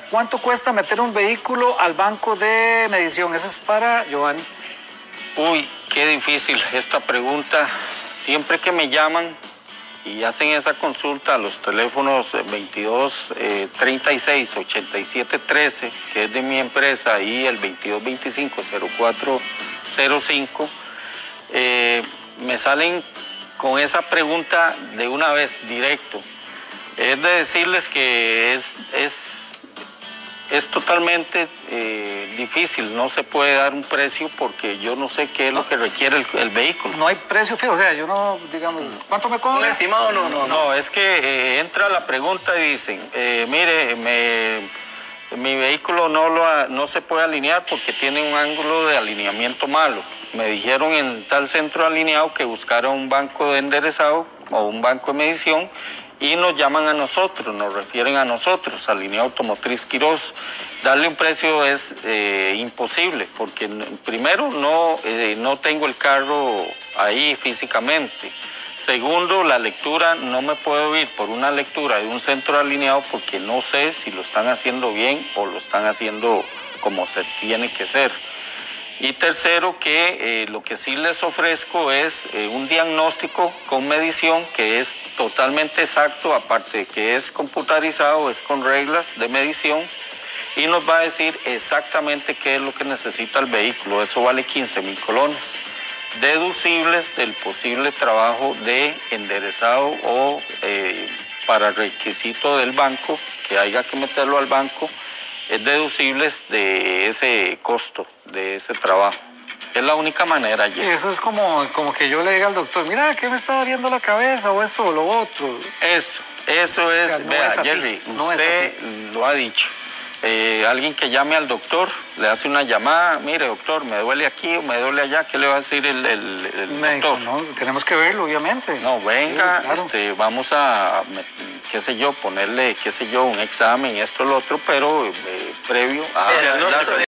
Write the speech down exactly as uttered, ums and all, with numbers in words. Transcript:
¿cuánto cuesta meter un vehículo al banco de medición? Esa es para Giovanni. Uy, qué difícil esta pregunta. Siempre que me llaman y hacen esa consulta a los teléfonos veintidós treinta y seis ochenta y siete trece, que es de mi empresa, y el veintidós veinticinco cero cuatro cero cinco, eh, me salen con esa pregunta de una vez, directo. Es de decirles que es, es, es totalmente eh, difícil, no se puede dar un precio porque yo no sé qué es lo que requiere el, el vehículo. No hay precio fijo, o sea, yo no, digamos, ¿cuánto me cobra? ¿Un estimado? No, no, no, es que eh, entra la pregunta y dicen, eh, mire, me, mi vehículo no, lo, no se puede alinear porque tiene un ángulo de alineamiento malo. Me dijeron en tal centro alineado que buscara un banco de enderezado o un banco de medición, y nos llaman a nosotros, nos refieren a nosotros, a Línea Automotriz Quirós. Darle un precio es eh, imposible, porque primero no, eh, no tengo el carro ahí físicamente. Segundo, la lectura, no me puedo ir por una lectura de un centro alineado porque no sé si lo están haciendo bien o lo están haciendo como se tiene que ser. Y tercero, que eh, lo que sí les ofrezco es eh, un diagnóstico con medición que es totalmente exacto, aparte de que es computarizado, es con reglas de medición, y nos va a decir exactamente qué es lo que necesita el vehículo. Eso vale quince mil colones, deducibles del posible trabajo de enderezado o eh, para requisito del banco, que haya que meterlo al banco, es deducibles de ese costo, de ese trabajo. Es la única manera. Y eso es como, como que yo le diga al doctor, mira, ¿qué me está doliendo la cabeza o esto o lo otro? Eso, eso es, o sea, no vea, es así, Jerry, no usted lo ha dicho. Eh, alguien que llame al doctor, le hace una llamada, mire doctor, me duele aquí o me duele allá, ¿qué le va a decir el, el, el médico, doctor? No, tenemos que verlo, obviamente. No, venga, sí, claro. este, vamos a, qué sé yo, ponerle, qué sé yo, un examen, esto, lo otro, pero eh, previo a...